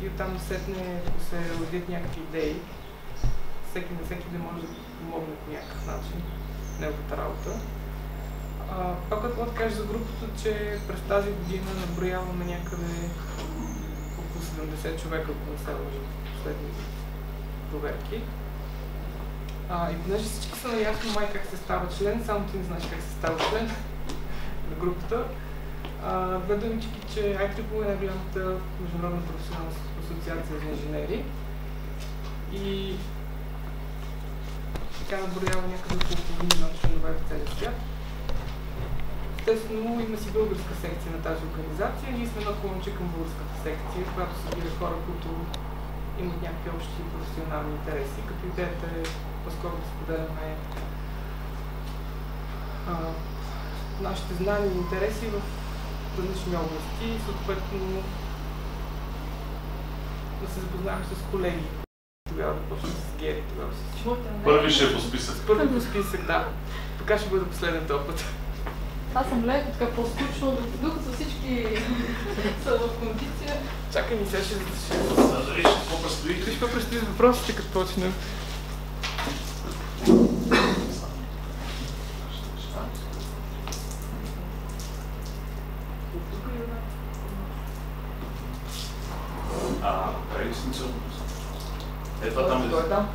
и оттам насетне, ако се родят някакви идеи, всеки да може да помогне по някакъв начин неговата работа. Това, което мога да кажа за групата, че през тази година наброяваме някъде около 70 човека, ако не се лъжа последни проверки. И понеже всички са наясно май как се става член, само ти не знаеш как се става член на групата. Две думички, че IEEE е най-голямата международна професионална асоциация за инженери и така наброява някъде около половина членове в целия свят. Естествено, има си българска секция на тази организация. Ние сме наклонче към българската секция, която събира хора, които имат някакви общи професионални интереси, като идеята е по-скоро да споделяме нашите знания и интереси в различни области и съответно да се запознаем с колеги. Тогава да почнем с Гери, тогава с първи ще е по списък. Първи по списък, да. Така ще бъде последен този път. Аз съм леко така по-скучно, докато всички са в кондиция. Чакай ни сега ще... Виж какво предстои. Виж какво предстои с въпросите, като почнем. Край дистанционно. Това там е. Той е там?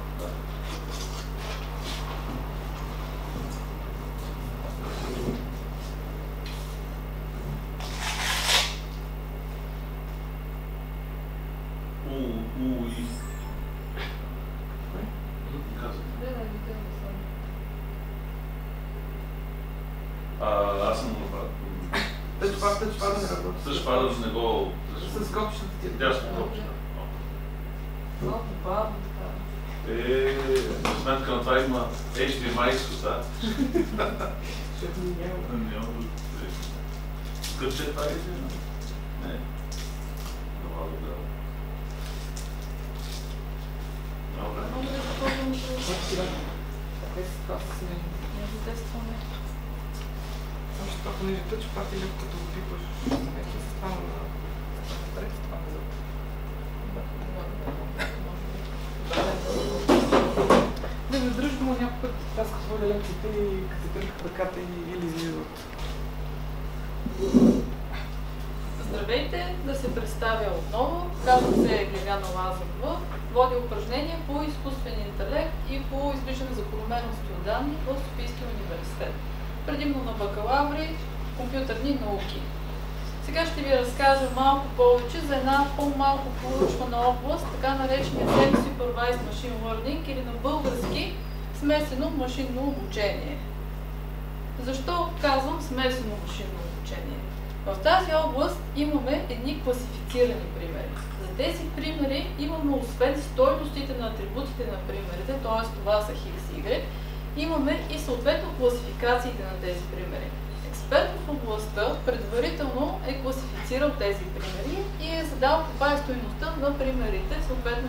Аз съм направил. Тъчпада не работи. Тъчпада не го... С копчетата ти. Дясно копчета. Малко бавно така. За сметка на това има HDMI изкуста. Защото ни няма. Няма. Скъпче това е? Не. Това да. Добре. Мога да запълвам за... Това се смени. Не го тестваме. Само ще това, понеже тъчпад или като го пипаш, вече се става на... Трето това назад. Не, задръжда му някой път, аз като хвърля лекците и като се тръгах ръката или излизат. Здравейте, да се представя отново. Казвам се Глеляна Лазарова. Водя упражнения по изкуствен интелект и по извличане закономерности от данни в Софийския университет. Предимно на бакалаври, компютърни науки. Сега ще ви разкажа малко повече за една по-малко проучвана област, така наречения Self-Supervised Machine Learning или на български смесено машинно обучение. Защо казвам смесено машинно обучение? В тази област имаме едни класифицирани примери. За тези примери имаме освен стойностите на атрибутите на примерите, т.е. това са X и Y, имаме и съответно класификациите на тези примери. Експерт в областта предварително е класифицирал тези примери и е задал каква е стойността на примерите, съответно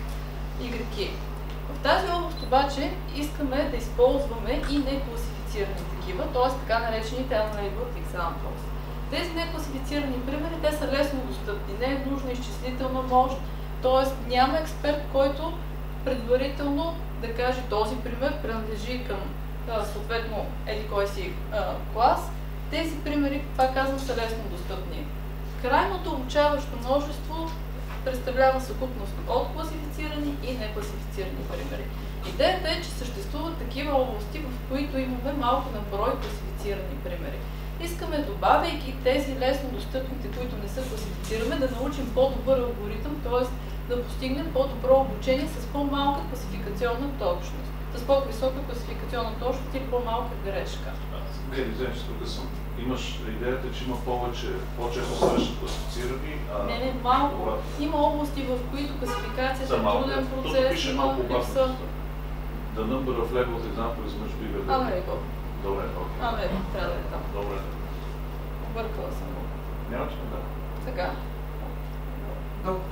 YK. В тази област обаче искаме да използваме и некласифицирани такива, т.е. така наречените unlabeled examples. Тези некласифицирани примери, те са лесно достъпни, не е нужна изчислителна мощ, т.е. няма експерт, който предварително да каже този пример принадлежи към съответно еди кой си клас. Тези примери, пак казвам, са лесно достъпни. Крайното обучаващо множество представлява съвкупност от класифицирани и некласифицирани примери. Идеята е, че съществуват такива области, в които имаме малко на брой класифицирани примери. Искаме, добавяйки тези лесно достъпните, които не са класифицирани, да научим по-добър алгоритъм, т.е. да постигнем по-добро обучение с по-малка класификационна точност, с по-висока класификационна точност и по-малка грешка. Тук съм. Имаш идеята, че има по-често срещат класифицирани, Не, малко. Има области, в които класификацията е труден процес, има липса. The number of labeled examples must be available. Unlabeled. Добре, окей. Unlabeled, трябва да е там. Добре. Бъркала съм го. Няма че да. Така. Добре.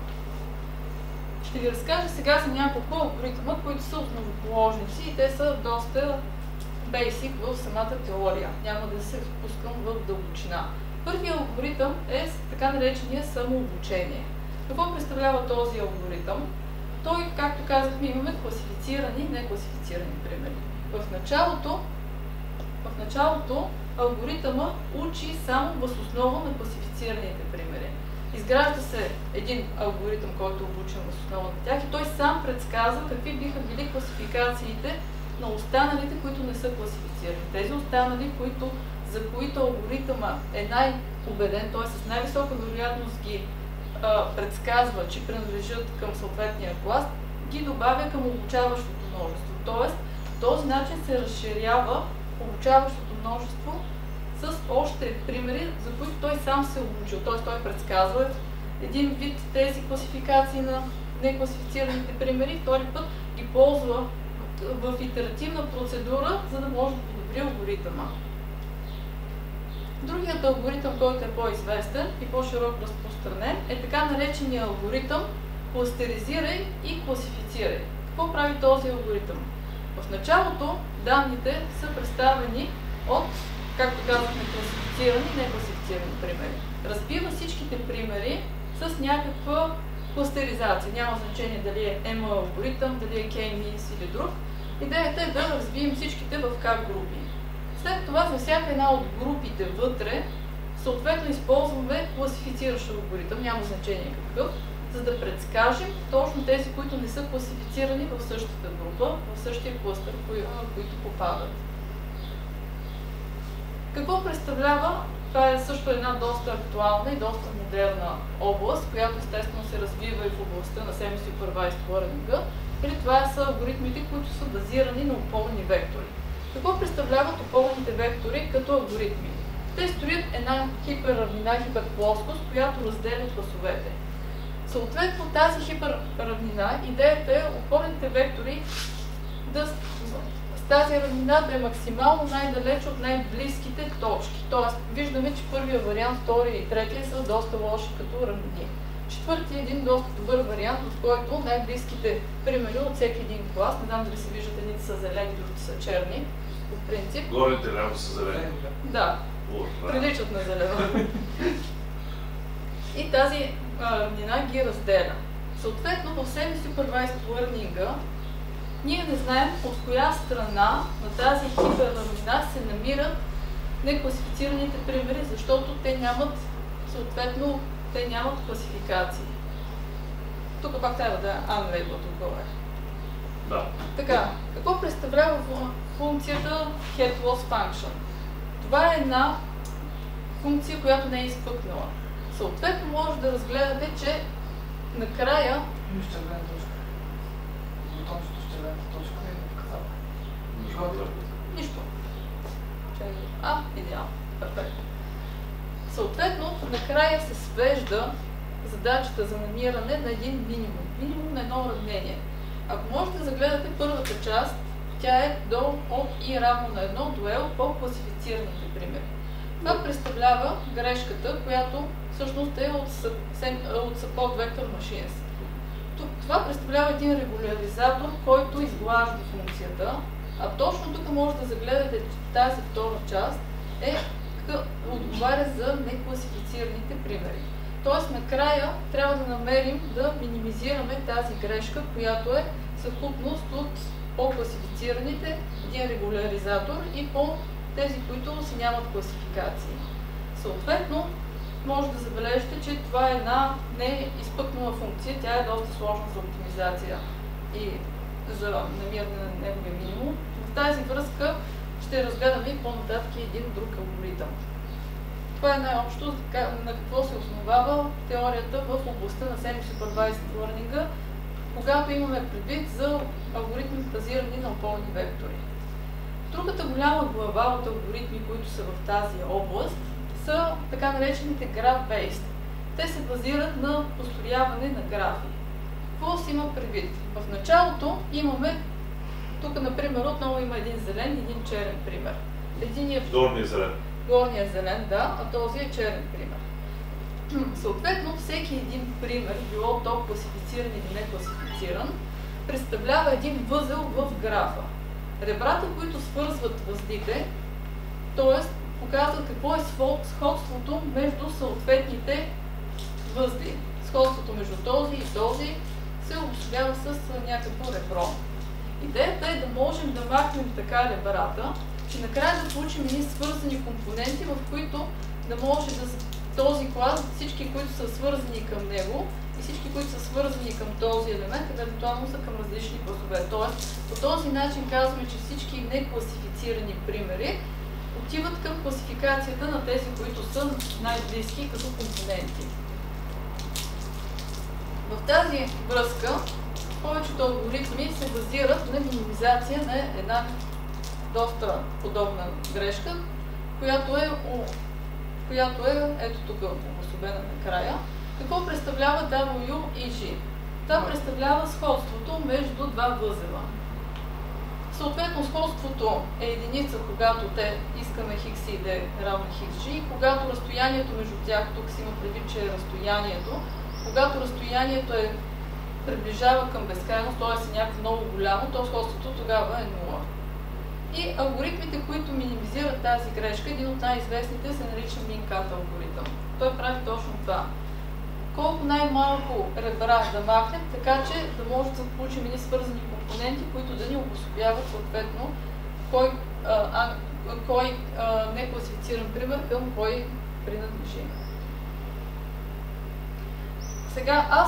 Ще ви разкажа сега за няколко алгоритъма, които са основоположници и те са доста basic в самата теория. Няма да се впускам в дълбочина. Първият алгоритъм е така наречения самообучение. Какво представлява този алгоритъм? Той, както казахме, имаме класифицирани и некласифицирани примери. В началото алгоритъма учи само въз основа на класифицираните примери. Изгражда се един алгоритъм, който е обучен въз основа на тях и той сам предсказва какви биха били класификациите на останалите, които не са класифицирани. Тези останали, за които алгоритъма е най-убеден, т.е. с най-висока вероятност ги предсказва, че принадлежат към съответния клас, ги добавя към обучаващото множество. Тоест, по този начин се разширява обучаващото множество с още примери, за които той сам се е обучил. Т.е. той предсказва един вид тези класификации на некласифицираните примери, втори път ги ползва в итеративна процедура, за да може да подобри алгоритъма. Другият алгоритъм, който е по-известен и по-широко разпространен, е така наречения алгоритъм кластеризирай и класифицирай. Какво прави този алгоритъм? В началото данните са представени от, както казахме, класифицирани и некласифицирани примери. Разбива всичките примери с някаква кластеризация. Няма значение дали е ML алгоритъм, дали е K-means или друг. Идеята е да разбием всичките в K групи. След това за всяка една от групите вътре, съответно използваме класифициращ алгоритъм, няма значение какъв, за да предскажем точно тези, които не са класифицирани в същата група, в същия клъстър, които попадат. Какво представлява? Това е също една доста актуална и доста модерна област, която естествено се развива и в областта на Semi-Supervised Learning. Или това са алгоритмите, които са базирани на опорни вектори. Какво представляват опорните вектори като алгоритми? Те строят една хиперравнина, хиперплоскост, която разделя класовете. Съответно, тази хиперравнина, идеята е опорните вектори с тази равнина да е максимално най-далеч от най-близките точки. Тоест, виждаме, че първия вариант, втория и третия са доста лоши като равнини. Четвъртия е един доста добър вариант, в който най-близките примери от всеки един клас, не знам дали се виждат, едните са зелени, другите са черни, по принцип. Горните ляво са зелени. Да, приличат на зелено. И тази равнина ги разделя. Съответно, в Semi-Supervised Learning ние не знаем от коя страна на тази хиперравнина се намират некласифицираните примери, защото те нямат, съответно, класификации. Тук пак трябва да е unlabeled отгоре. Да. Така, какво представлява функцията head loss function? Това е една функция, която не е изпъкнала. Съответно, може да разгледате, че накрая... Нищо. Идеално. Перфектно. Съответно, накрая се свежда задачата за намиране на един минимум. Минимум на едно уравнение. Ако можете да загледате първата част, тя е от и равно на 1 до L по класифицираните примери. Това представлява грешката, която всъщност е от Support Vector Machines. Това представлява един регуляризатор, който изглажда функцията, а точно тук може да загледате, че тази втора част отговаря за некласифицираните примери. Тоест накрая трябва да намерим да минимизираме тази грешка, която е съвкупност от по-класифицираните, един регуляризатор и по тези, които си нямат класификации. Съответно, може да забележите, че това е една неизпъкнала функция, тя е доста сложна за оптимизация и за намиране на неговия минимум. В тази връзка ще разгледаме и по-нататък един друг алгоритъм. Това е най-общо на какво се основава теорията в областта на Semi-Supervised Learning, когато имаме предвид за алгоритми базирани на опорни вектори. Другата голяма глава от алгоритми, които са в тази област, са така наречените graph-based. Те се базират на построяване на графи. Какво си има предвид? В началото имаме, тук например отново има един зелен и един черен пример. Горния зелен. Горния зелен, да, а този е черен пример. Съответно, всеки един пример, било то класифициран или не класифициран, представлява един възел в графа. Ребрата, които свързват възлите, т.е. показват какво е сходството между съответните възли. Сходството между между този и този се обособява с някакво ребро. Идеята е да можем да махнем така ребрата, че накрая да получим едни свързани компоненти, в които да може да този клас, всички, които са свързани към него и всички, които са свързани към този елемент, евентуално са към различни класове. Тоест, по този начин казваме, че всички некласифицирани примери отиват към класификацията на тези, които са най-близки като компоненти. В тази връзка повечето алгоритми се базират на минимизация на една доста подобна грешка, която е ето тук обособена накрая. Какво представлява W и G? Това представлява сходството между два възела. Съответно, сходството е единица, когато те искаме хикс и d равно хикс g, когато разстоянието между тях, тук си има предвид, че е разстоянието, когато разстоянието приближава към безкрайност, т.е. е някакво много голямо, то сходството тогава е 0. И алгоритмите, които минимизират тази грешка, един от най-известните се нарича min-cut алгоритъм. Той прави точно това. Колко най-малко ребра да махнем, така че да може да получим едни свързани компоненти, които да ни обособяват съответно кой некласифициран пример към кой принадлежи. Сега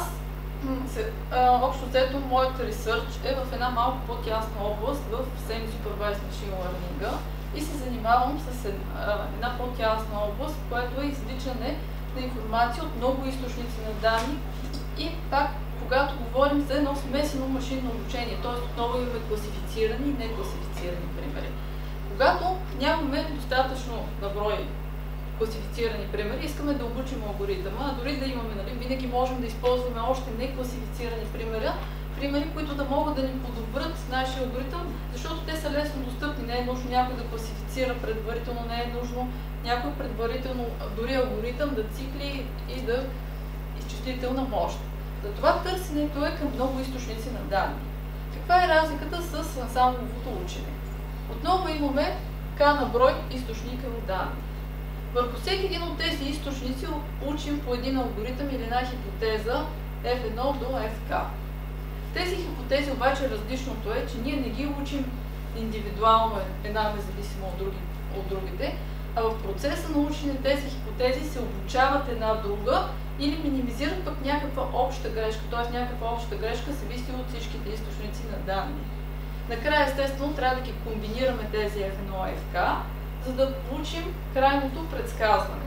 общо взето, моят ресърч е в една малко по-тясна област в Semi-Supervised Machine Learning и се занимавам с една по-тясна област, което е извличане на информация от много източници на данни и пак, когато говорим за едно смесено машинно обучение, т.е. отново имаме класифицирани и некласифицирани примери. Когато нямаме достатъчно наброй класифицирани примери, искаме да обучим алгоритъма, а дори да имаме, винаги можем да използваме още некласифицирани примери, които да могат да ни подобрят нашия алгоритъм, защото те са лесно достъпни. Не е нужно някой да класифицира предварително, не е нужно някой предварително, дори алгоритъм да цикли и да изчислителна мощ. Затова търсенето е към много източници на данни. Каква е разликата с ансамбловото учене? Отново имаме K на брой източника от данни. Върху всеки един от тези източници учим по един алгоритъм или една хипотеза F1 до FK. В тези хипотези обаче различното е, че ние не ги учим индивидуално една независимо от другите, а в процеса на учене тези хипотези се обучават една друга или минимизират пък някаква обща грешка, т.е. някаква обща грешка зависи от всичките източници на данни. Накрая, естествено, трябва да ги комбинираме тези F1 и FK, за да получим крайното предсказване.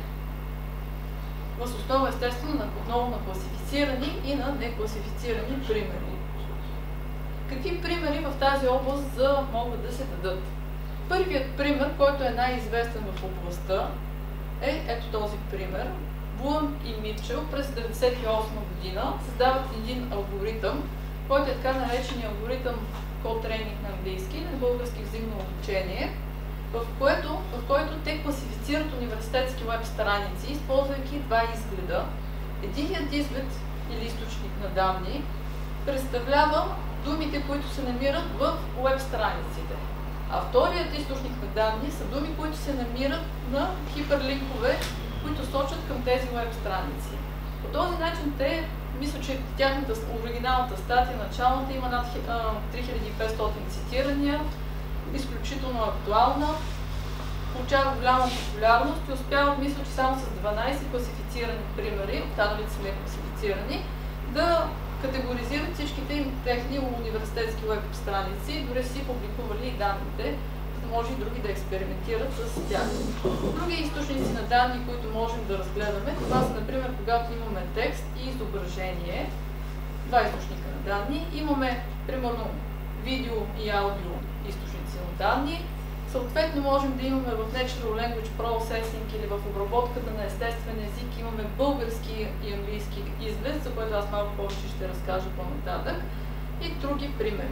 Въз основа, естествено, отново на класифицирани и на некласифицирани примери. Какви примери в тази област могат да се дадат? Първият пример, който е най-известен в областта, е ето този пример. Блум и Митчел през 1998 година създават един алгоритъм, който е така наречения алгоритъм Code Training на английски, на български взаимно обучение, в който те класифицират университетски веб страници, използвайки два изгледа. Единият изглед или източник на данни представлява думите, които се намират в веб страниците. А вторият източник на данни са думи, които се намират на хиперлинкове, които сочат към тези веб страници. По този начин мисля, че тяхната оригиналната статия, началната, има над 3500 цитирания, изключително актуална, получава голяма популярност и успяват, мисля, че само с 12 класифицирани примери, останалите са некласифицирани, да категоризират всичките им техни университетски веб страници, дори си публикували и данните, за да може и други да експериментират с тях. Други източници на данни, които можем да разгледаме, това са, например, когато имаме текст и изображение, два източника на данни, имаме, примерно, видео и аудио източници на данни. Съответно, можем да имаме в Natural Language Processing или в обработката на естествен език, имаме български и английски изглед, за което аз малко повече ще разкажа по-нататък, и други примери.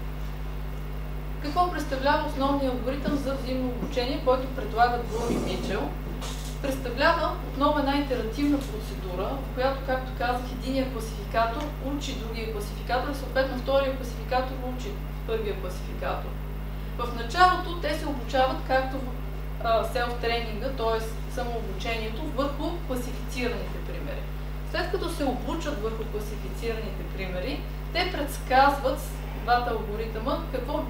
Какво представлява основният алгоритъм за взаимно обучение, който предлагат Блум и Митчел? Представлява отново една итеративна процедура, в която, както казах, единият класификатор учи другия класификатор и съответно втория класификатор учи първия класификатор. В началото те се обучават както в селф-тренинга, т.е. самообучението, върху класифицираните примери. След като се обучат върху класифицираните примери, те предсказват с двата алгоритъма каква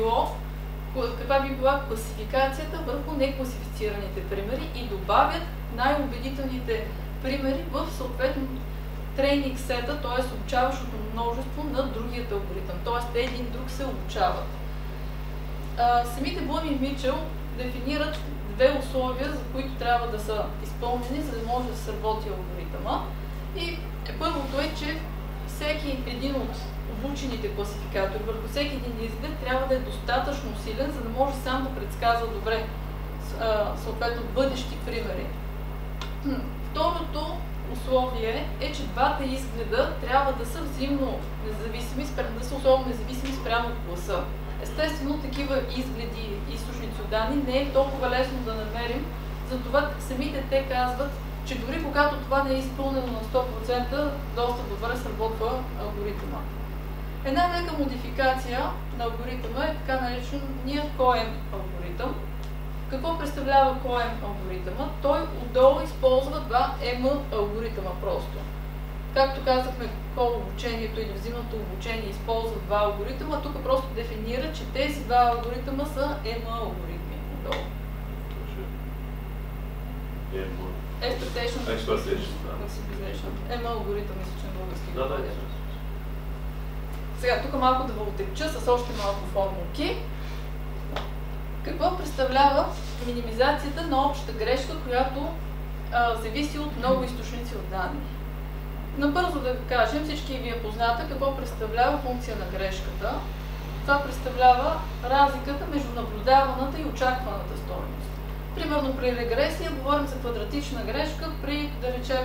би била класификацията върху некласифицираните примери и добавят най-убедителните примери в съответно трейнинг сета, т.е. обучаващото множество на другият алгоритъм. Т.е. те един друг се обучават. Самите Блум и Мичел дефинират две условия, за които трябва да са изпълнени, за да може да се работи алгоритъма. И първото е, че всеки един от обучените класификатори върху всеки един изглед трябва да е достатъчно силен, за да може сам да предсказва добре съответно бъдещи примери. Второто условие е, че двата изгледа трябва да са взаимно независими, да са особено независими спрямо от класа. Естествено, такива изгледи и източници от данни не е толкова лесно да намерим, затова самите те казват, че дори когато това не е изпълнено на 100%, доста добре сработва алгоритъма. Една лека модификация на алгоритъма е така наречения COEM алгоритъм. Какво представлява COEM алгоритъма? Той отдолу използва два M алгоритъма просто. Както казахме, обучението или взаимното обучение използва два алгоритъма, тук просто дефинира, че тези два алгоритъма са M алгоритми отдолу. Expectation Maximization. M алгоритъм, мисля, че на български го бъде. Сега, тук малко да въотекча с още малко формулки. Какво представлява минимизацията на обща грешка, която зависи от много източници от данни? Набързо да кажем, всички ви е позната какво представлява функция на грешката. Това представлява разликата между наблюдаваната и очакваната стойност. Примерно при регресия говорим за квадратична грешка, при, да речем,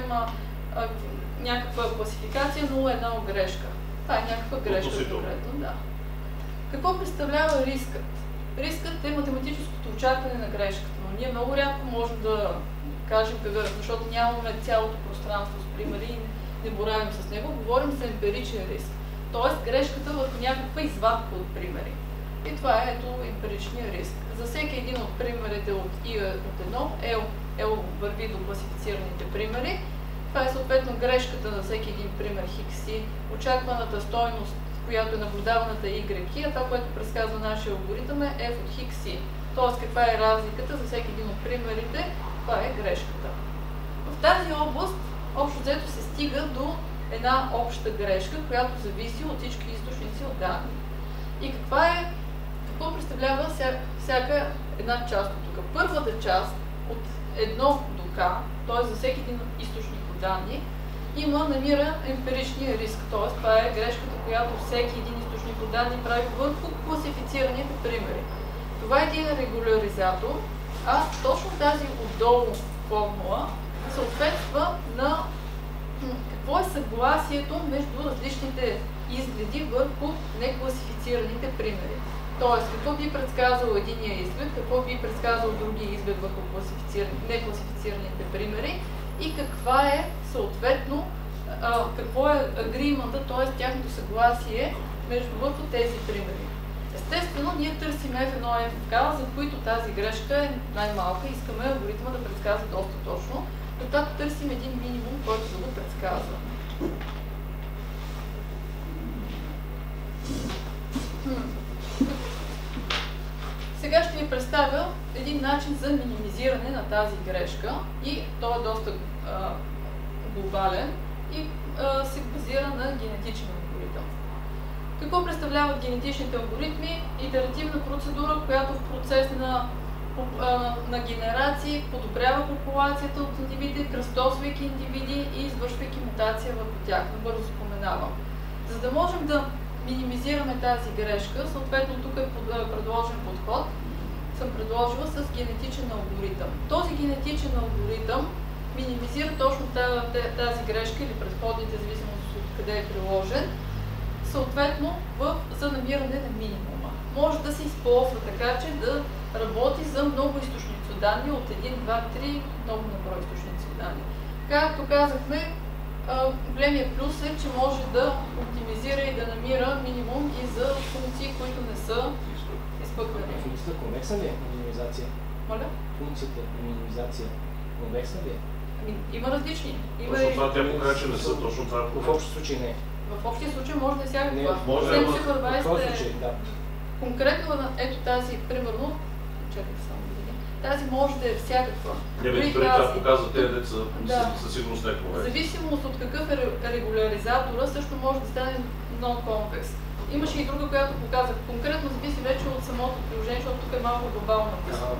някаква класификация 0,1 грешка. Това е някаква грешка конкретно. Да. Какво представлява рискът? Рискът е математическото очакване на грешката, но ние много рядко можем да кажем къде, защото нямаме цялото пространство с примери и не боравим с него, говорим за емпиричен риск. Т.е. грешката върху някаква извадка от примери. И това е ето емпиричния риск. За всеки един от примерите от I от 1, L върви до класифицираните примери. Това е съответно грешката на всеки един пример XI, очакваната стойност, която е наблюдаваната YI, а това, което предсказва нашия алгоритъм е F от XI. Т.е. каква е разликата за всеки един от примерите, това е грешката. В тази област общо взето се стига до една обща грешка, която зависи от всички източници от данни. И какво представлява всяка една част от тук? Първата част от 1 до K, т.е. за всеки един източник от данни, намира емпиричния риск, т.е. това е грешката, която всеки един източник от данни прави върху класифицираните примери. Това е един регуляризатор, а точно тази отдолу формула съответства на какво е съгласието между различните изгледи върху некласифицираните примери. Тоест, какво би предсказал единия изглед, какво би предсказал другия изглед върху некласифицираните примери и каква е съответно, какво е агримента, т.е. тяхното съгласие върху тези примери. Естествено, ние търсим F1 и FK, за които тази грешка е най-малка. Искаме алгоритъма да предсказва доста точно, защото търсим един минимум, който да го предсказва. Сега ще ви представя един начин за минимизиране на тази грешка и той е доста глобален и се базира на генетичен алгоритъм. Какво представляват генетичните алгоритми? Итеративна процедура, която в процес на генерации подобрява популацията от индивиди, кръстосвайки индивиди и извършвайки мутация върху тях. Набързо споменавам. За да можем да минимизираме тази грешка, съответно тук е предложен подход, съм предложила с генетичен алгоритъм. Този генетичен алгоритъм минимизира точно тази грешка или предходните, зависимост от къде е приложен, съответно за намиране на минимума. Може да се използва така, че да работи за много източници от данни, от 1, 2, 3, много наброй източници от данни. Както казахме, големия плюс е, че може да оптимизира и да намира минимум и за функции, които не са изпъкнали. Функцията конвексна ли е на минимизация? Моля? Функцията на минимизация конвексна ли е? Има различни. Точно това тя му каза, че не са точно това. В общи случаи не. В общия случай може да е всякаква. Може да е В този случай, да. Конкретно на ето тази, примерно, чакайте само да видя, тази може да е всякаква. Не, бе, Дори дори тази. това показва тези деца Да. със сигурност не е В конвекс. зависимост от какъв е регуляризатора, също може да стане non-convex. Имаше и друга, която показах. Конкретно зависи вече от самото приложение, защото тук е малко глобално написано.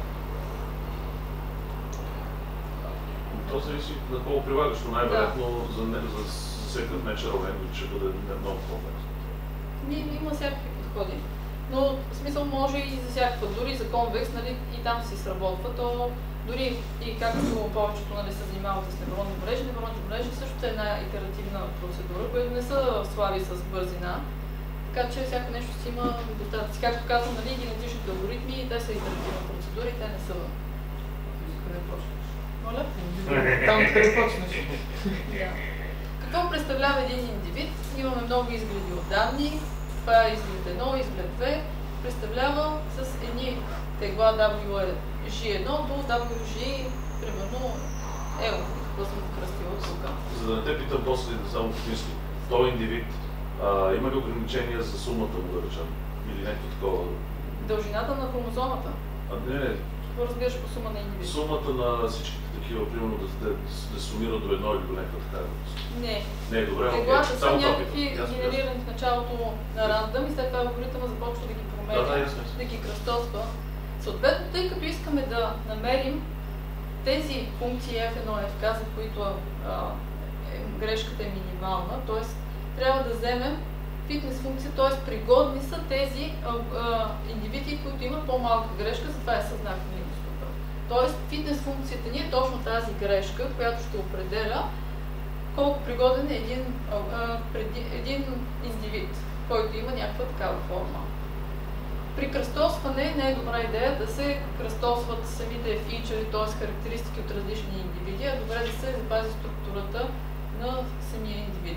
То зависи на какво прилагаш, но най-вероятно за всекъв natural language ще бъде много конвекс. Има всякакви подходи. Но в смисъл може и за всякаква, дори за конвекс, нали, и там си сработва, то дори и както повечето нали, се занимават с невронни мрежи също е една итеративна процедура, която не са слаби с бързина. Така че всяко нещо си има недостатъци. Както казвам, нали, генетичните алгоритми, те са итеративни процедури, те не са. Къде почнеш? Моля? Там къде почнеш? Да. Какво представлява един индивид? Имаме много изгледи от данни. Това е изглед 1, изглед 2. Представлява с едни тегла WG1 до WG, примерно, какво съм кръстила тук. За да не те питам после само технически, този индивид има ли ограничения за сумата му, да речем? Или някакво такова? Дължината на хромозомата. Не. Какво разбираш по сума на индивид? Сумата на всичките такива, примерно да сумира до едно или до някаква така. Не. Не е добре, Теглата са само това някакви питам. Ясно. генерирани в началото на рандъм и след това алгоритъма започва да ги променя, ясно. да ги кръстосва. Съответно, тъй като искаме да намерим тези функции F1, F, за които грешката е минимална, т.е. трябва да вземем фитнес функция, т.е. пригодни са тези индивиди, които имат по-малка грешка, затова е със знак минус тук. Т.е. фитнес функцията ни е точно тази грешка, която ще определя колко пригоден е един индивид, който има някаква такава форма. При кръстосване не е добра идея да се кръстосват самите фичъри, т.е. характеристики от различни индивиди, а добре да се запази структурата на самия индивид.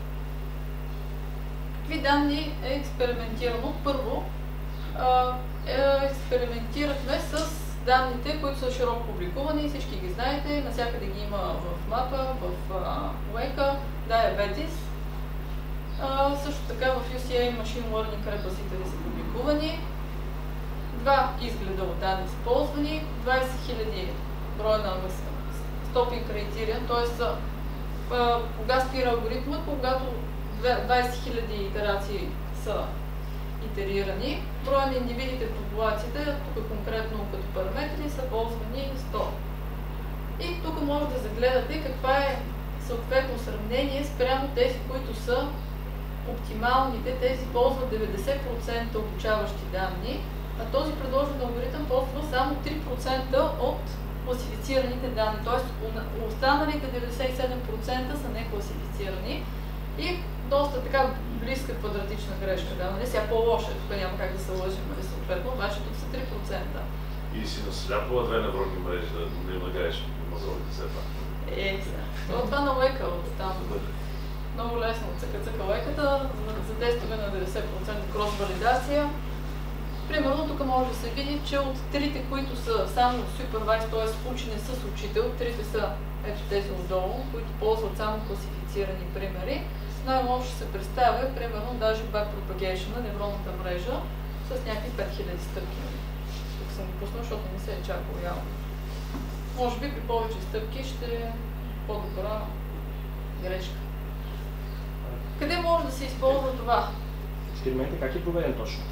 Какви данни е експериментирано? Първо, експериментирахме с данните, които са широко публикувани, всички ги знаете, навсякъде ги има в мапа, в Weka, Diabetes. Също така в UCA Machine Learning Repository са публикувани. Два изгледа от данни са ползвани, 20 000 броя на stopping criterion, т.е. кога спира алгоритмът, когато 20 000 итерации са итерирани. Броя на индивидите в популацията, тук конкретно като параметри, са ползвани 100. И тук може да загледате каква е съответно сравнение спрямо тези, които са оптималните. Тези ползват 90% обучаващи данни, а този предложен алгоритъм ползва само 3% от класифицираните данни, т.е. останалите 97% са некласифицирани и доста така близка квадратична грешка, да, нали? Сега по-лоша, тук няма как да се лъжим, нали, съответно, обаче тук са 3%. И си насляпала две невронни мрежи, да им нагаеш мазолите все пак. Сега. Това на Weka от там. Много лесно цъка Weka-та за тестове на 90% крос-валидация. Примерно тук може да се види, че от трите, които са само supervised, т.е. учени с учител, трите са ето тези отдолу, които ползват само класифицирани примери. Най-лошо се представя, примерно, даже backpropagation на невронната мрежа с някакви 5000 стъпки. Тук съм го пуснал, защото не се е чакал явно. Може би при повече стъпки ще е по-добра грешка. Къде може да се използва това? Експериментът как е проведен точно?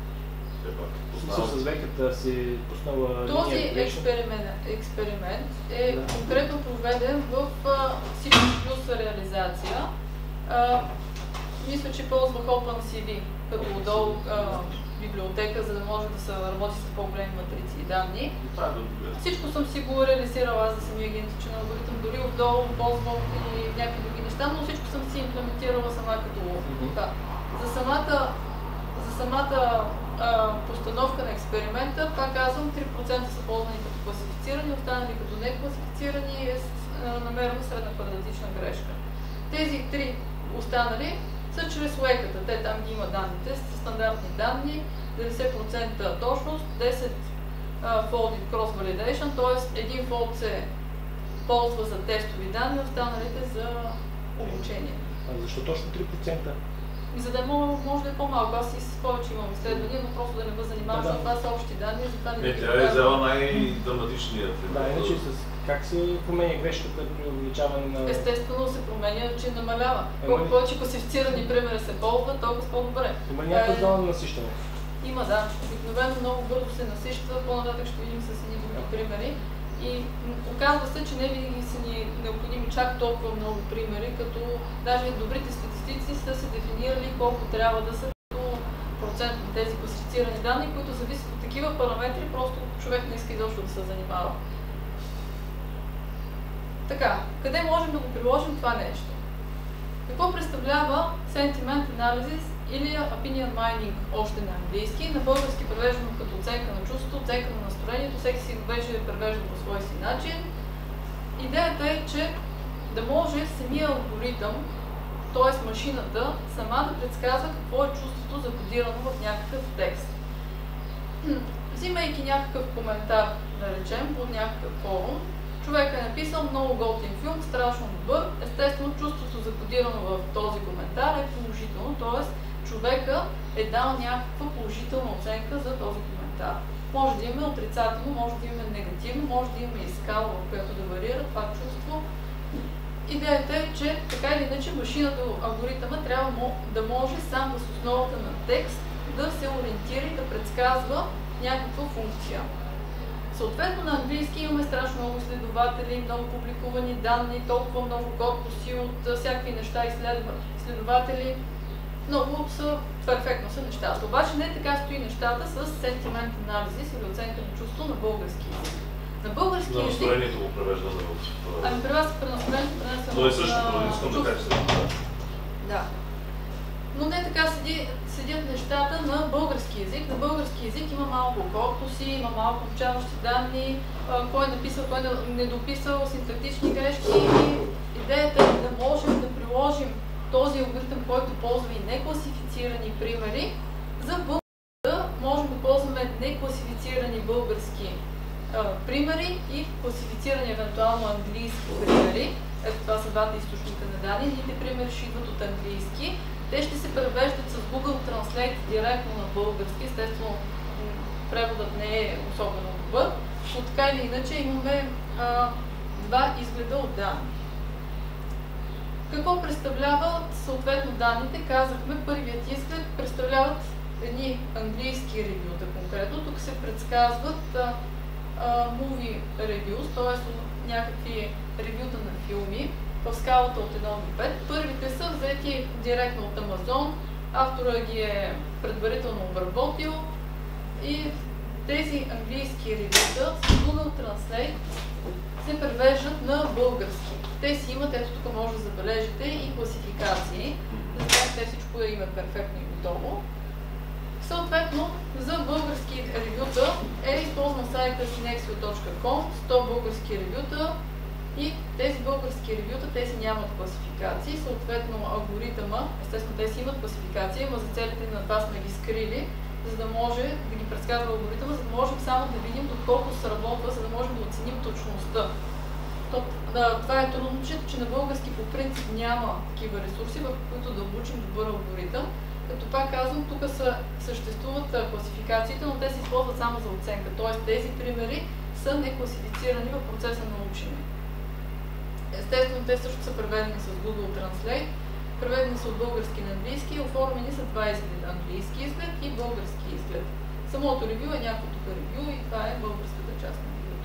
С веката си пуснала този експеримент е конкретно проведен в всички плюс реализация. Мисля, че ползвах OpenCV като отдолу библиотека, за да може да се работи с по-големи матрици и данни. Всичко съм си го реализирала аз за самия генетичен алгоритъм, дори отдолу ползвам и някакви други неща, но всичко съм си имплементирала сама като да. За самата постановка на експеримента, пак казвам, 3% са ползвани като класифицирани, останали като некласифицирани и е намерена средна квадратична грешка. Тези три останали са чрез Weka-та. Те там ги има данните, са стандартни данни, 90% точност, 10 folded cross validation, т.е. един фолд се ползва за тестови данни, останалите за обучение. А защо точно 3%? За да може да е по-малко. Аз и с повече имам изследвания, но просто да не бъда занимавам, защото това са общи данни, затова не Тя е взела най-драматичния пример. Да, иначе как се променя грешката при увеличаване на... Естествено се променя, че намалява. Колко повече класифицирани примери се ползват, толкова по-добре. Има някаква зона на насищане? Има, да. Обикновено много бързо се насища, по-нататък ще видим с едни други примери. И оказва се, че не винаги са ни необходими чак толкова много примери, като даже добрите статистици са се дефинирали колко трябва да са като процент от тези класифицирани данни, които зависят от такива параметри, просто човек не иска изобщо да се занимава. Така, къде можем да го приложим това нещо? Какво представлява Sentiment Analysis или Opinion Mining още на английски? На български превеждано като оценка на чувството, оценка на настроението, всеки си го беше превеждан по свой си начин. Идеята е, че да може самия алгоритъм, т.е. машината, сама да предсказва какво е чувството закодирано в някакъв текст. Взимайки някакъв коментар, да речем, под някакъв форум, човек е написал много готин филм, страшно добър. Естествено, чувството закодирано в този коментар е положително, т.е. човека е дал някаква положителна оценка за този коментар. Може да има отрицателно, може да има негативно, може да има и скала, в която да варира това чувство. Идеята е, че така или иначе машината, алгоритъма трябва да може сам с основата на текст да се ориентира и да предсказва някаква функция. Съответно на английски имаме страшно много изследователи, много публикувани данни, толкова много корпуси от всякакви неща, изследователи. Много са, перфектно са нещата. Обаче не така стои нещата с Sentiment Analysis или оценка на чувство на български език. На български език... Настроението го превеждаме в... Ами при вас при настроението пренесено То е също, но искам да кажа. Да. Но не така седят нещата на български език. На български език има малко корпуси, има малко обучаващи данни, кой е написал, кой е недописал, синтактични грешки. И идеята е да можем да приложим този алгоритъм, който ползва и некласифицирани примери, за да можем да ползваме некласифицирани български примери и класифицирани евентуално английски примери. Ето това са двата източника на данни. Едните примери ще идват от английски. Те ще се превеждат с Google Translate директно на български. Естествено, преводът не е особено добър, но така или иначе имаме два изгледа от данни. Какво представляват съответно данните? Казахме, първият изглед представляват едни английски ревюта конкретно. Тук се предсказват movie reviews, т.е. някакви ревюта на филми в скалата от 1 до 5. Първите са взети директно от Amazon, автора ги е предварително обработил и тези английски ревюта с Google Translate се превеждат на български. Те си имат, ето тук може да забележите, и класификации. За тях те всичко да има перфектно и готово. Съответно, за български ревюта е използван сайта synexio.com, 100 български ревюта и тези български ревюта, те си нямат класификации. Съответно, алгоритъма, естествено те си имат класификации, но за целите на това сме ги скрили, за да може да ги предсказва алгоритъма, за да можем само да видим доколко сработва, за да можем да оценим точността. Това е трудно, че на български по принцип няма такива ресурси, в които да обучим добър алгоритъм. Като пак казвам, тук съществуват класификациите, но те се използват само за оценка. Т.е. тези примери са некласифицирани в процеса на учене. Естествено, те също са преведени с Google Translate, преведени са от български на английски и оформени са два изгледа. Английски изглед и български изглед. Самото ревю е някакво тук ревю и това е българската част на ревюто.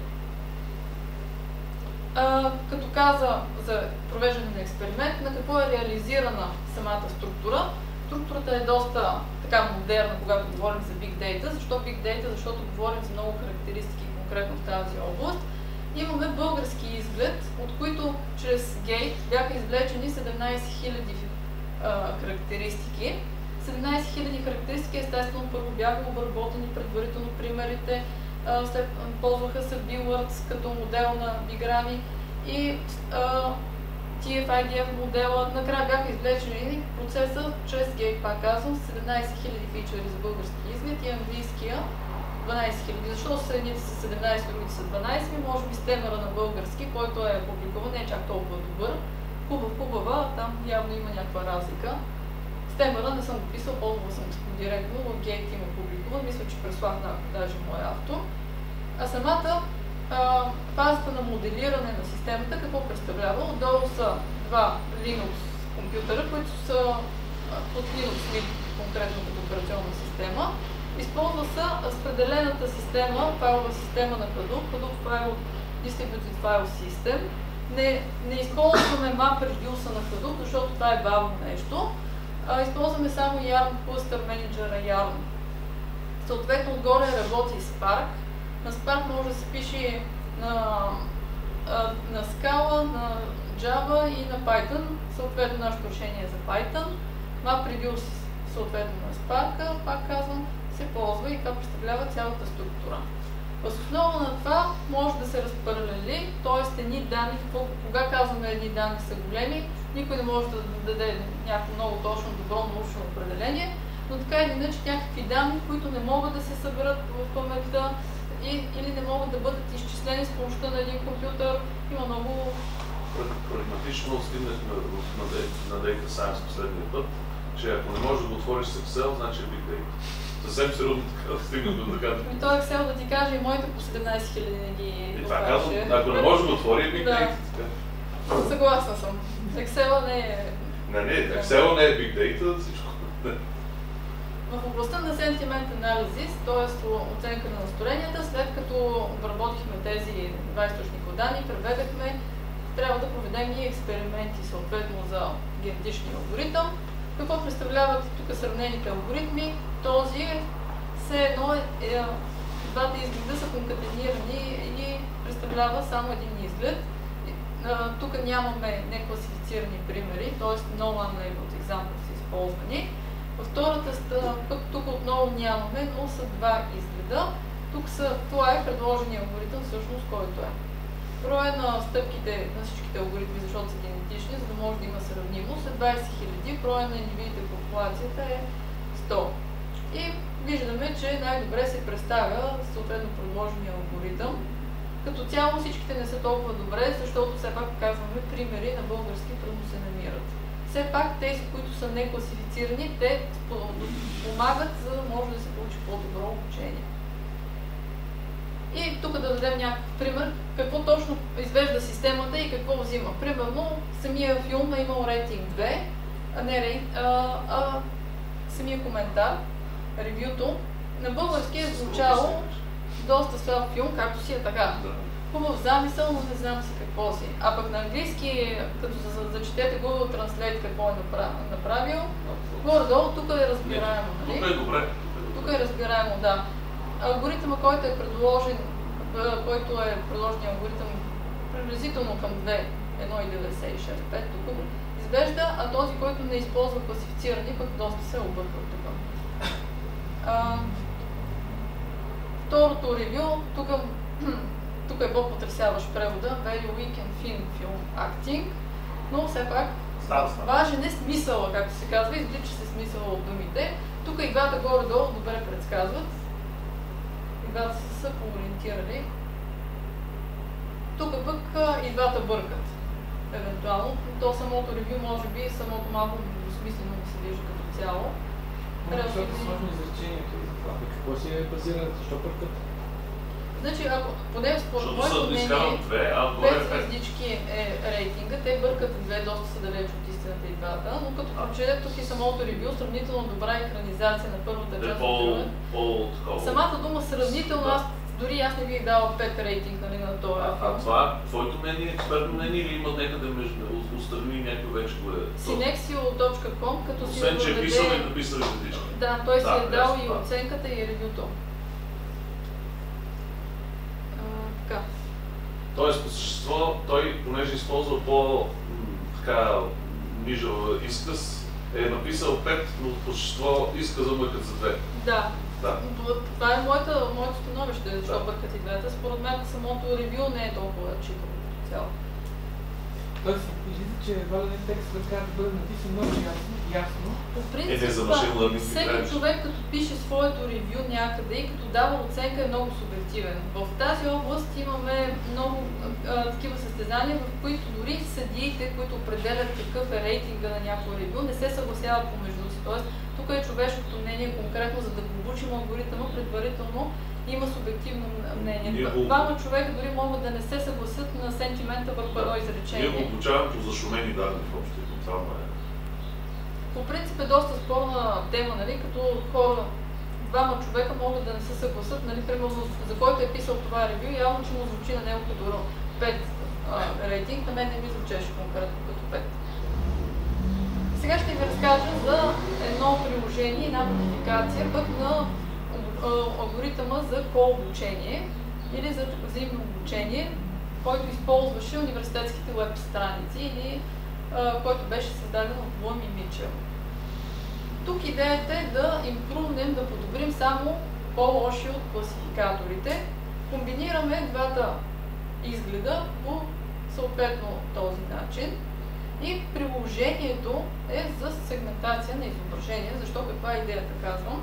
Като каза за провеждане на експеримент, на какво е реализирана самата структура. Структурата е доста така модерна, когато говорим за Big Data. Защо Big Data? Защото говорим за много характеристики конкретно в тази област. Имаме български изглед, от които чрез Gate бяха извлечени 17 000 характеристики. 17 000 характеристики, естествено, първо бяха обработени предварително примерите, след ползваха се B-Words като модел на биграми и TF-IDF модела. Накрая бяха извлечени процеса чрез Gate, пак казвам, 17 000 фичъри за български изглед и английския 12 000. Защо средните са 17, другите са 12? Може би стемъра на български, който е публикуван, не е чак толкова добър. Хубава, там явно има някаква разлика. Стемъра не съм го писал, ползвал съм директно, в Gate има публикуван, мисля, че преслахна даже мой автор. А самата фазата на моделиране на системата, какво представлява? Отдолу са два Linux компютъра, които са от Linux Mint, конкретно като операционна система. Използва се разпределената система, файлова система на Hadoop, Hadoop File Distributed File System. Не използваме MapReduce на Hadoop, защото това е бавно нещо. Използваме само Yarn Cluster Manager Yarn. Съответно, отгоре работи Spark. На Spark може да се пише на Scala, на Java и на Python. Съответно, нашето решение е за Python. MapReduce съответно на Spark, пак казвам, се ползва и това представлява цялата структура. Въз основа на това може да се разпаралели, т.е. едни данни, кога казваме едни данни са големи, никой не може да даде някакво много точно добро научно определение, но така или иначе някакви данни, които не могат да се съберат в паметта или не могат да бъдат изчислени с помощта на един компютър, има много... Прагматично стигнахме на Data Science последния път, че ако не можеш да го отвориш с Excel, значи е Big Data. Съвсем сериозно така стигнахме до така. Той Excel да ти каже и моите по 17 000 не ги това казвам, ако не можеш да го отвори, е Big Data. Съгласна съм. Excel не е... Не, Excel не е Big Data, всичко. В областта на Sentiment Analysis, т.е. оценка на настроенията, след като обработихме тези два източника данни, преведахме, трябва да проведем и експерименти съответно за генетичния алгоритъм. Какво представляват тук сравнените алгоритми? Този все едно двата изгледа са конкатенирани и представлява само един изглед. Тук нямаме некласифицирани примери, т.е. no unlabeled examples са използвани. Във втората пък тук отново нямаме, но са два изгледа. Това е предложения алгоритъм всъщност, който е. Броя на стъпките на всичките алгоритми, защото са генетични, за да може да има сравнимост, е 20 000, броя на индивидите в популацията е 100. И виждаме, че най-добре се представя съответно предложения алгоритъм. Като цяло всичките не са толкова добре, защото все пак казваме примери на български трудно се намират. Все пак тези, които са некласифицирани, те помагат, за да може да се получи по-добро обучение. И тук да дадем някакъв пример, какво точно извежда системата и какво взима. Примерно, самия филм е имал рейтинг 2, а не самия коментар, ревюто. На български е звучало доста слаб филм, както си е така. Хубав замисъл, но не знам си какво си. А пък на английски, като зачетете Google Translate какво е направил, горе-долу тук е разбираемо, нали? Тук е добре. Тук е разбираемо, да. Алгоритъма, който е предложен алгоритъм приблизително към 2, 1,96,5 тук извежда, а този, който не използва класифицирани, пък доста се обърква тук. Второто ревю, тук е по-потресяващ превода, Very Weak and Thin Film Acting, но все пак важен е смисъла, както се казва, извлича се смисъла от думите. Тук и двата горе-долу добре предсказват. И двата са по-ориентирали. Тук пък и двата бъркат, евентуално. То самото ревю, може би, самото малко недосмислено да се вижда като цяло. Защото сложно изречението за това. Какво си е базирано? Защо бъркат? Значи, ако поне според моето мнение, 5 звездички е рейтинга, те бъркат две, доста са далеч от истината и двата, но като прочете тук и самото ревю, сравнително добра екранизация на първата част от филма. Самата дума сравнително, дори аз не бих дала 5 рейтинг, нали, на този филм. А това твоето мнение, експертно мнение или има някъде между устрани някой вече го е? Sinexio.com, като си освен, че е писал и написал звездички. Да, той си е дал и оценката и ревюто. Тоест, по същество, той, понеже използва по-нижъл изказ, е написал 5, но по същество изказа му е като за 2. Да. Да. Това е моето становище, защо бъркат и двете. Според мен самото ревю не е толкова читаво като цяло. Тоест, излиза, че валиден текст трябва да бъде написан много ясно, По принцип, за машин learning всеки човек, като пише своето ревю някъде и като дава оценка, е много субективен. В тази област имаме много такива състезания, в които дори съдиите, които определят какъв е рейтинга на някой ревю, не се съгласяват помежду си. Тоест, тук е човешкото мнение конкретно, за да го обучим алгоритъма предварително, има субективно мнение. Двама човека дори могат да не се съгласят на сентимента върху едно изречение. Ние го обучаваме по зашумени данни в общото. Това е. По принцип е доста спорна тема, нали, като хора, двама човека могат да не се съгласат, нали, примерно за който е писал това ревю, явно, че му звучи на него като 5 рейтинг, на мен не ми звучеше конкретно като 5. Сега ще ви разкажа за едно приложение, една модификация, пък на алгоритъма за кообучение или за взаимно обучение, който използваше университетските веб страници или който беше създаден от Блум и Мичел. Тук идеята е да импрувнем, да подобрим само по-лоши от класификаторите. Комбинираме двата изгледа по съответно този начин. И приложението е за сегментация на изображения. Защо? Каква е идеята, казвам?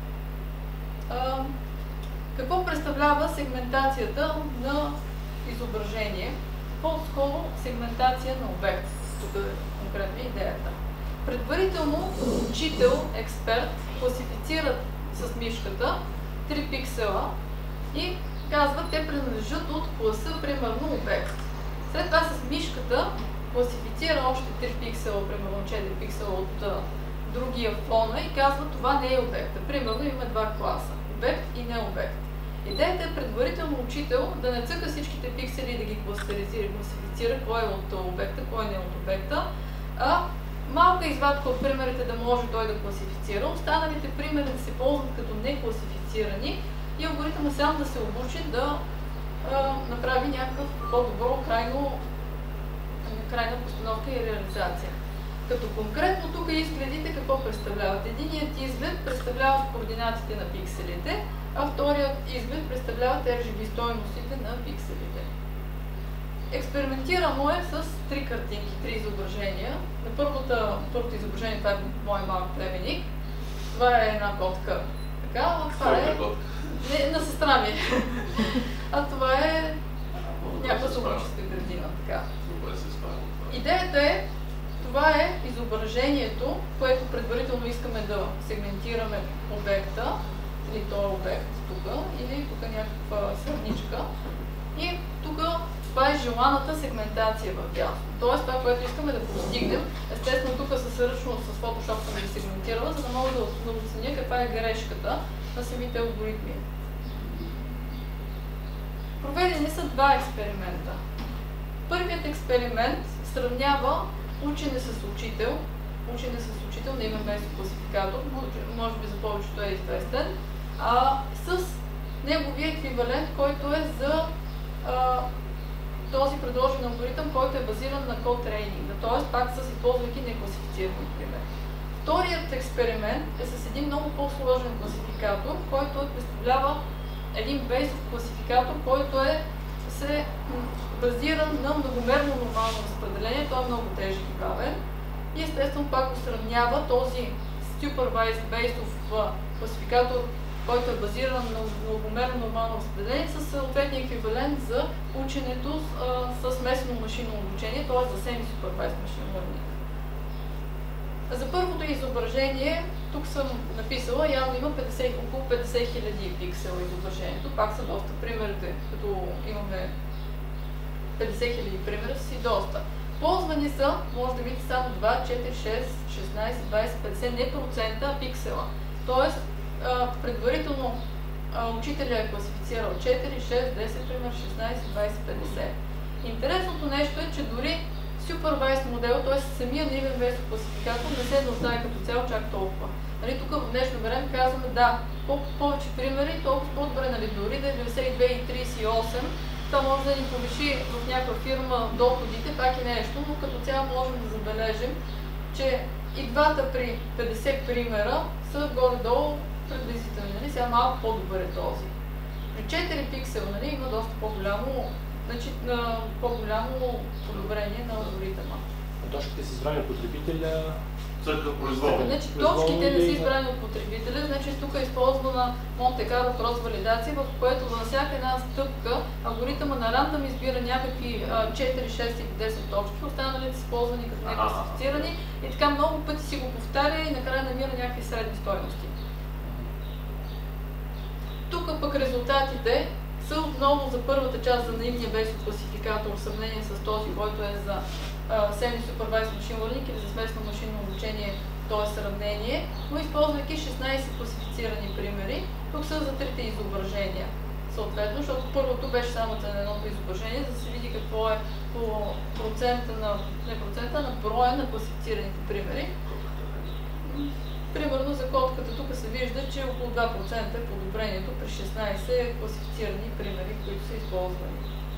Какво представлява сегментацията на изображение? По-скоро сегментация на обект. Тук е конкретна идеята. Предварително учител, експерт класифицират с мишката 3 пиксела и казват, те принадлежат от класа, примерно, обект. След това с мишката класифицира още 3 пиксела, примерно 4 пиксела от другия фона и казва, това не е обекта. Примерно има два класа, обект и не обект. Идеята е предварително учител да не цъка всичките пиксели и да ги класифицира кой е от обекта, кой не е от обекта, а малка извадка от примерите да може той да класифицира, останалите примери да се ползват като некласифицирани и алгоритъмът сам да се обучи да направи някакъв по-добро крайна постановка и реализация. Като конкретно тук изгледите какво представляват? Единият изглед представлява координатите на пикселите, а вторият изглед представлява RGB стойностите на пикселите. Експериментирано е с 3 картинки, 3 изображения. На първото изображение, това е мой малък племенник. Това е една котка. Така, а това е... Не, на сестра ми. А това е някаква зоологическа градина. Така. Идеята е, това е изображението, което предварително искаме да сегментираме обекта, или този обект тук, или тук някаква сърничка. И тук това е желаната сегментация в дясно. Тоест това, което искаме да постигнем. Естествено, тук ръчно с Photoshop съм ги сегментирала, за да мога да оценя каква е грешката на самите алгоритми. Проведени са два експеримента. Първият експеримент сравнява учене с учител. Учене с учител на име без класификатор, може би за повечето е известен, с неговия еквивалент, който е за този предложен алгоритъм, който е базиран на код трейнинга, т.е. пак с използвайки некласифициран пример. Вторият експеримент е с един много по-сложен класификатор, който представлява един бейсов класификатор, който се базира на многомерно нормално разпределение, той е много тежък и бавен. И естествено пак го сравнява този Supervised бейсов класификатор, който е базиран на многомерно нормално разпределение, с съответния еквивалент за ученето с смесено машинно обучение, т.е. за Semi-Supervised Machine Learning. За първото изображение, тук съм написала, явно има около 50 000 пиксела изображението. Пак са доста примерите, като имаме 50 000 примера, си доста. Ползвани са, може да видите, само 2, 4, 6, 16, 20, 50, не процента, а пиксела. Тоест, предварително учителя е класифицирал 4, 6, 10, пример, 16, 20, 50. Интересното нещо е, че дори Supervised модел, т.е. самия наивен бейсов класификатор не се нуждае като цяло чак толкова. Нали, тук в днешно време казваме, да, колкото повече примери, толкова по-добре, нали, дори да е 92 и 38, това може да ни повиши в някаква фирма доходите, пак е нещо, но като цяло можем да забележим, че и двата при 50 примера са горе-долу приблизителни, нали, сега малко по-добър е този. При 4 пиксела, нали, има доста по-голямо подобрение на алгоритъма. Точките с избрани потребителя Цъка произволно. Значи точките не са избрани от потребителя, значи тук е използвана Монте Карло крос валидация, в което за всяка една стъпка алгоритъма на рандъм избира някакви 4, 6 или 10 точки, останалите са използвани като некласифицирани и така много пъти си го повтаря и накрая намира някакви средни стойности. Тук пък резултатите са отново за първата част за наивния бейсов класификатор в сравнение с този, който е за Semi-Supervised Machine Learning или за смесено машинно обучение, т.е. сравнение, но използвайки 16 класифицирани примери. Тук са за трите изображения. Съответно, защото първото беше само за едното изображение, за да се види какво е по на броя на класифицираните примери. Примерно за котката тук се вижда, че около 2% е подобрението при 16 класифицирани примери, които са използвани.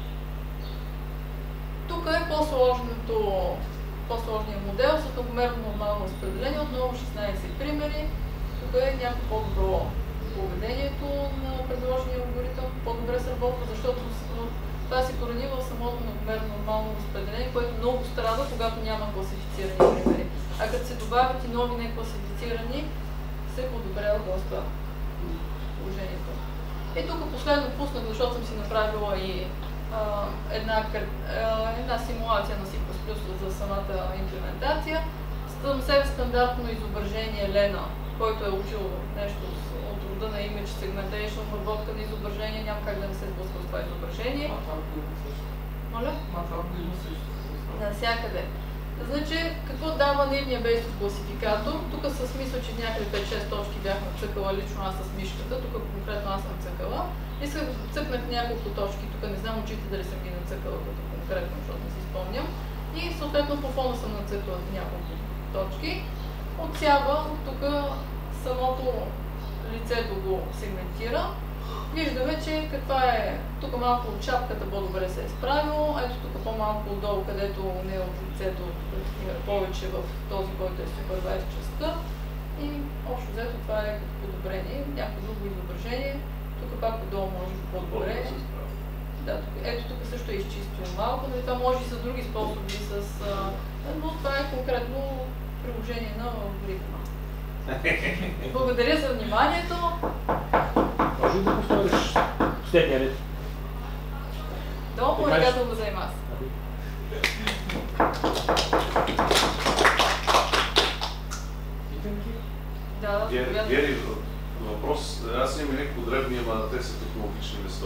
Тук е по-сложният модел с многомерно нормално разпределение, отново 16 примери. Тук е някакво по-добро поведението на предложения алгоритъм, по-добре сработва, защото това се корени в самото многомерно нормално разпределение, което много страда, когато няма класифицирани примери. А като се добавят и нови некласифицирани, се подобрява доста положението. И тук последно пуснах, защото съм си направила и една симулация на C++ за самата имплементация. Съм себе стандартно изображение Лена, който е учил нещо от рода на Image Segmentation, обработка на изображение, няма как да не се сблъска с това изображение. Моля? Навсякъде. Значи, какво дава наивния бейсов класификатор? Тук с мисля, че някъде 5-6 точки бях нацъкала лично аз с мишката, тук конкретно аз съм цъкала. Исках да цъкнах няколко точки, тук не знам очите дали съм ги нацъкала като конкретно, защото не си спомням. И съответно по фона съм нацъкала няколко точки. Отсява тук самото лицето го сегментира. Виждаме, че каква е, тук малко от шапката по-добре се е справило, ето тук по-малко отдолу, където не е от лицето, повече в този, който е supervised частта. И общо взето това е като подобрение, някакво друго изображение. Тук пак отдолу може да по-добре. Да, ето тук също е изчистил малко, но това може и с други способи, но това е конкретно приложение на алгоритма. Благодаря за вниманието. Може ли да повториш последния ред? Много регато го заема аз. Да, Гери, въпрос. Аз имам някакво дребни, ама те са технологични места.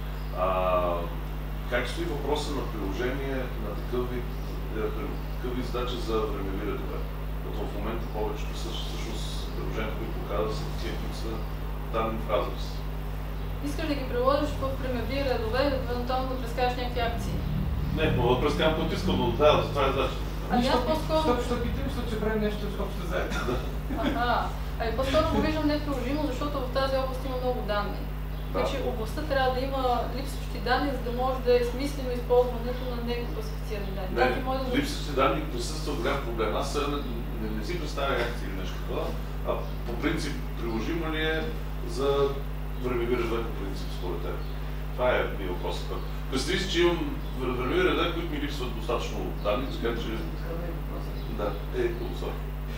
Как стои въпроса на приложение на такъв вид задача за времеви редове? В момента повечето са всъщност приложения, които показват, са такива, които са данни в разрез. Искаш да ги приложиш в времеви редове, евентуално да прескажеш някакви акции? Не, мога да прескавам който искам, но да, за това е задача. Ами аз по-скоро... Що питам, защото ще правим нещо общо заедно. Ами по-скоро го виждам неприложимо, защото в тази област има много данни. Значи областта трябва да има липсващи данни, за да може да е смислено използването на некласифицирани данни. Не, липсващи данни присъства голям проблем. Аз не си представя акции или нещо такова, а по принцип приложимо ли е за времеви редове по принцип според теб? Това е ми въпросът. Представи си, че имам времеви редове, които ми липсват достатъчно данни, така че... Да, философия.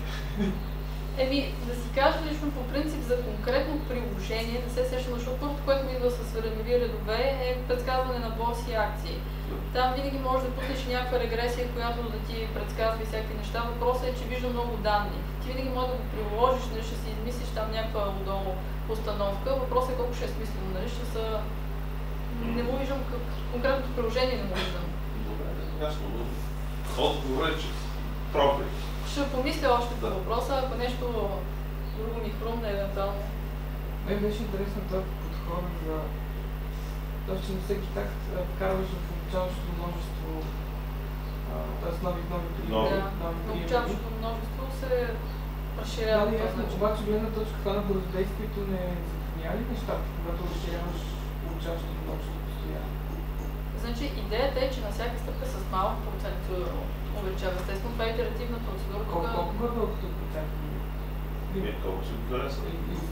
Да си кажа лично по принцип за конкретно приложение, не се сещам, защото първото, което ми идва с времеви редове е предсказване на боси и акции. Там винаги можеш да пуснеш някаква регресия, която да ти предсказва и всякакви неща. Въпросът е, че вижда много данни. Ти винаги можеш да го приложиш, нали, ще си измислиш там някаква отдолу постановка. Въпросът е колко ще е смислено, нали, ще са... Не му виждам конкретното приложение, не му виждам. Добре, ясно, но отговор е, че пробвай. Ще помисля още по въпроса, ако нещо друго ми хрумне, евентуално. Мен беше интересно този подход за това, че на всеки такт вкарваш в обучаващото множество, т.е. нови примери. На обучаващото множество се разширява това значение. Обаче гледна точка това на бързодействието не затруднява ли нещата, когато разширяваш обучаващото множество постоянно? Значи идеята е, че на всяка стъпка с малък процент увеличава. Естествено, това е итеративна процедура. Колко е колкото процент? Колко си интересно.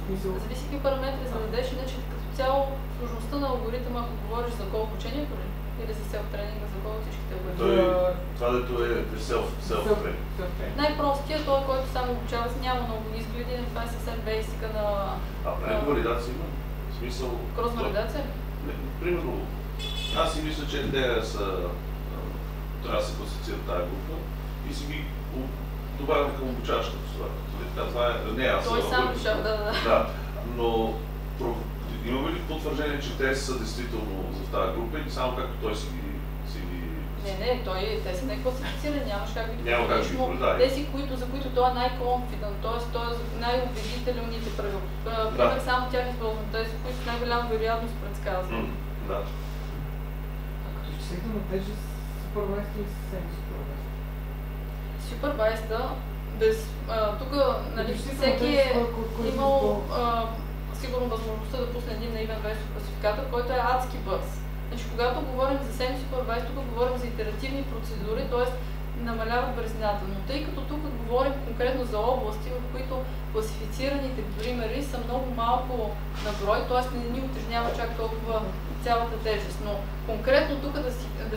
Зависи какви параметри зададеш, иначе като цяло сложността на алгоритъма, ако говориш за колко учението ли? Или за селф-тренинга за кой всичките Това дето е селф-тренинг. Най-простият, той, който само обучава, няма много изгледи, това е съвсем бейсика на... Валидация има? В смисъл... Крос-валидация? Примерно, аз си мисля, че трябва да се класифицира тази група и си ги добавям към обучаващата това е... Не, аз той сам обучава, да. Но имаме ли потвърждение, че те са действително за тази група или само както той си ги... Не, те са некласифицирани, нямаш как да ги продаде. Тези, за които той е най-конфидент, т.е. той е най-убедителните правила. Пример, само тях използвам, тези, които с най-голяма вероятност предсказват. Да. А като изчислителна тежест, супервайста или съвсем супервайста? Супервайста, тук всеки е имал сигурно възможността да пусне един наивен весов класификатор, който е адски бърз. Значи, когато говорим за semi-supervised, тук говорим за итеративни процедури, т.е. намаляват бързината. Но тъй като тук говорим конкретно за области, в които класифицираните примери са много малко на брой, т.е. не ни утежнява чак толкова цялата тежест. Но конкретно тук да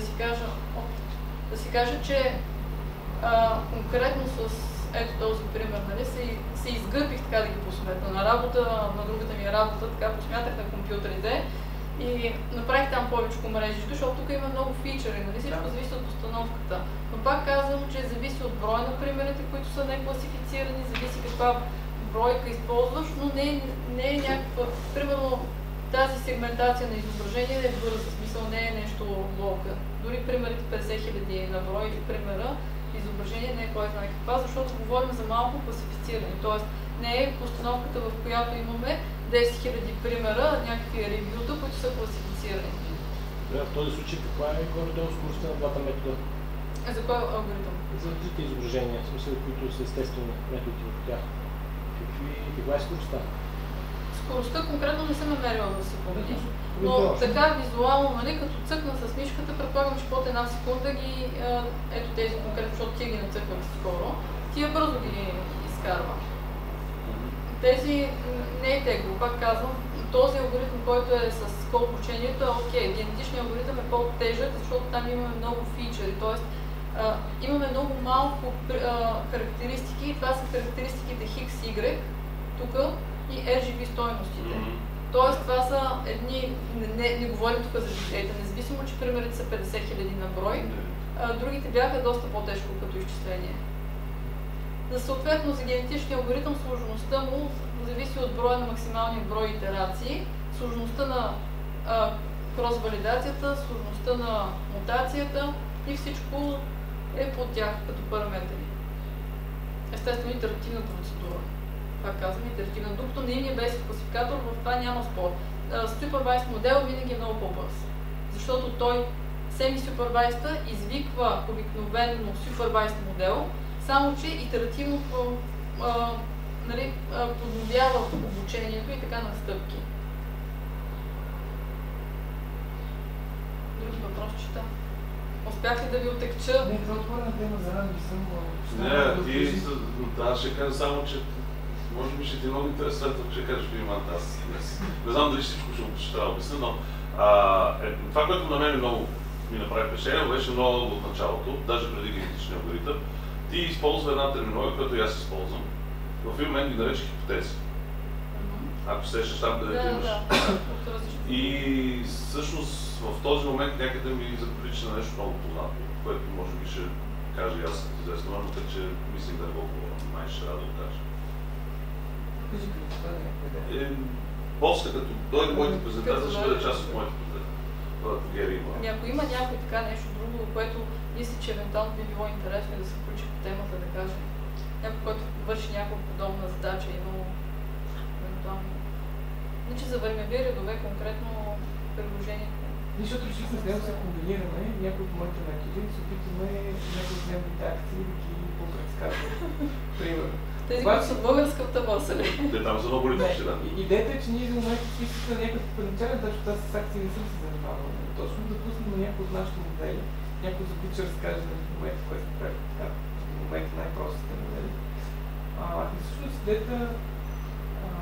си кажа, че конкретно с ето този пример, нали, се изгърбих така да ги посметна на работа, на другата ми работа, така посмятах на компютрите и направих там повече мрежи, защото тук има много фичъри, нали, всичко зависи от установката. Но пак казвам, че зависи от броя на примерите, които са некласифицирани, зависи каква бройка използваш, но не е някаква, примерно тази сегментация на изображение е бърза, смисъл не е нещо лока. Дори примерите 50 000 на брой или примера, изображение не е кой знае каква, защото говорим за малко класифициране. Тоест не е постановката, в която имаме 10 000 примера, някакви ревюта, които са класифицирани. В този случай каква е горе-долу скоростта на двата метода? За кой алгоритъм? За различните изображения, в смисъл, които са естествени методи от тях. Каква е скоростта? Скоростта конкретно не съм намерила в секунди. Но така визуално, нали, като цъкна с мишката, предполагам, че под една секунда ето тези конкретно, защото тия ги нацъквам скоро, тия бързо ги изкарва. Тези не е тегло, пак казвам, този алгоритъм, който е с кол обучението е окей. Генетичният алгоритъм е по-тежък, защото там имаме много фичъри, т.е. имаме много малко характеристики и това са характеристиките X, Y, тук и RGB стойностите. Тоест, това са едни, не говорим тук за детейта, независимо, че примерите са 50 000 на брой, другите бяха доста по-тежко като изчисление. Съответно, за генетичния алгоритъм сложността му зависи от броя на максималния брой итерации, сложността на крос-валидацията, сложността на мутацията и всичко е под тях като параметри. Естествено, итеративна процедура. Пак казвам, итеративна. Докато наивния бейсик класификатор, в това няма спор. Supervised модел винаги е много по-бърз. Защото той semi-supervised извиква обикновено supervised модел, само че итеративно подновява обучението и така на стъпки. Други въпрос чета. Успях ли да ви отекча? Не, това отворена тема за рано не съм... Аз ще кажа само, че може би ще ти е много интересно, ако ще кажеш внимателно аз днес. Не знам дали всичко ще трябва да обясня, но това, което на мен много ми направи впечатление, беше много от началото, даже преди генетичния алгоритъм. Ти използва една терминология, която и аз използвам. В един момент ги нарече хипотези. Ако сещаш там, където имаш. И всъщност в този момент някъде ми заприлича на нещо много познато, което може би ще кажа и аз като известно, но така че мислих да го май ще трябва да го кажа. Кажи като това някъде. После като дойде моите презентации, ще бъде част от моите презентации. Ако има някой така нещо друго, което мисли, че евентуално би било интересно да се включи по темата, да каже. Някой, който върши някаква подобна задача, имало евентуално. Значи за времеви редове конкретно приложението. Защото решихме с него се комбинираме, някои от моите методи, се опитваме някои от неговите акции да ги попредсказваме. Примерно. Тези, които са българската боса ли? Те там са много литващи, да. Идеята е, че ние за момента списъка на някакъв първоначален, защото аз с акции не съм се занимавал. Точно да пуснем на някои от нашите модели, някой за които ще разкаже в момента, което прави така, в момента най-простите модели. И всъщност идеята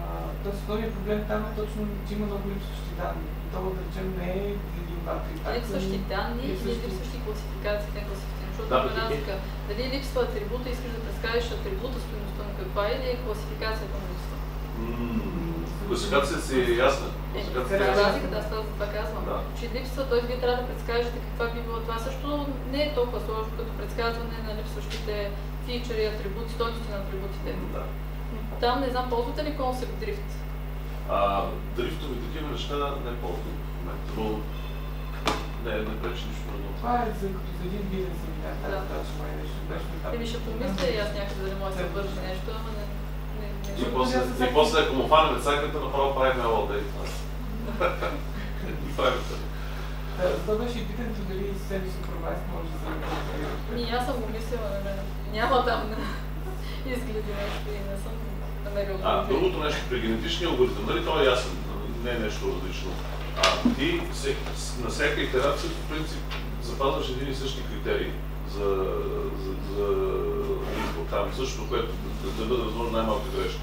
Тоест основният проблем там е точно, че има много липсващи данни. Това да речем не е 1, 2, 3. Липсващи данни или липсващи класификации, не класифицирани. Защото има разлика. Дали липсва атрибута, искаш да представиш атрибута, стойността на каква е, или класификацията на липсва? Класификацията си е ясна. Разликата, аз това казвам. Че липсва, т.е. вие трябва да предскажете каква би било. Това също не е толкова сложно като предсказване на липсващите фичъри, атрибути, стойности на атрибутите. Там не знам, ползвате ли концепт дрифт? Дрифтови такива неща не ползвам в момента, но не пречи нищо друго. Това е за един бизнес семинар, тази задача май нещо беше там. Ще помисля и аз някъде дали може да се върши нещо, ама не. И после, ако му фанем цаката, направо правим ЛОД и това. Това беше и питането дали себе си провайс може да се аз съм го мислила, няма там изгледи нещо и не съм намерила. Другото нещо при генетичния алгоритъм, нали, това е ясен, не е нещо различно. Ти на всяка итерация, в принцип, запазваш един и същи критерий за избор там, същото, което да бъде възможно най-малка грешка.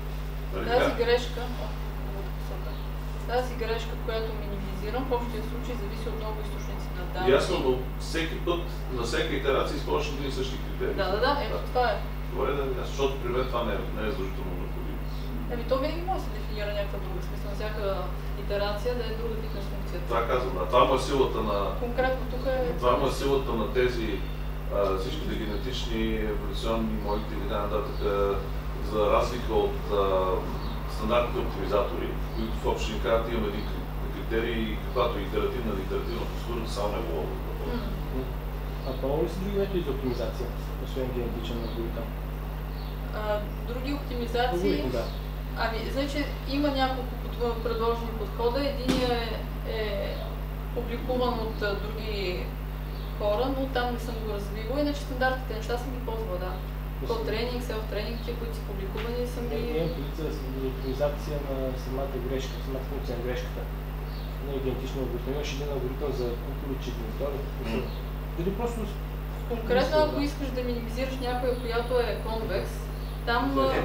Тази грешка, която минимизирам, в общия случай зависи от много източници на данни. Ясно, но всеки път, на всяка итерация използваш един и същи критерий. Ето това е. Добре, защото при мен това не е задължително необходимо. То винаги може да се дефинира някаква друга смисъл, всяка итерация да е друга фитнес функция. Това казвам, това му е силата на... Конкретно тук е... Това му е силата на тези всичките генетични, еволюционни молекули и така нататък, за разлика от стандартните оптимизатори, които в общи ни казват, имаме един критерий, каквато е итеративна процедура, само не го по-много ли са други методи за оптимизация, освен генетичен алгоритъм? Други оптимизации? Значи има няколко предложени подхода. Единият е публикуван от други хора, но там не съм го развивала, иначе стандартните неща съм ги ползвала, да. Код-тренинг, селф-тренинг, тия, които са публикувани, съм ги... Имам позиция за оптимизация на самата грешка, самата функция на грешката. Не е генетичен алгоритъм. Имаш един алгоритъм за кукурични втори. Дали просто... Конкретно, ако искаш да минимизираш някоя, която е конвекс, там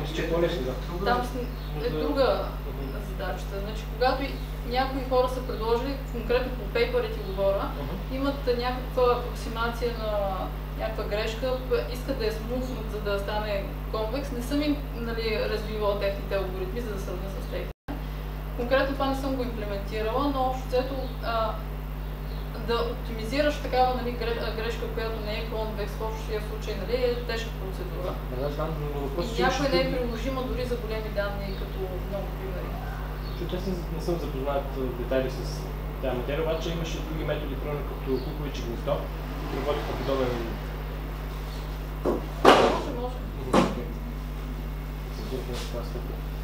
е друга задачата. Значи, когато някои хора са предложили, конкретно по пейпърите говоря, имат някаква апроксимация на някаква грешка, искат да я смуснат, за да стане конвекс. Не съм им развивала техните алгоритми, за да сравня с техните. Конкретно това не съм го имплементирала, но общо взето да оптимизираш такава грешка, която не е конвекс в общия случай, е тежка процедура. И някой не е приложима дори за големи данни, като много примери. Аз не съм запознат в детайли с тази материя, обаче имаше други методи, примерно като кукуричи гнездо, които работят по подобен... Може. Създържане с това стъпка.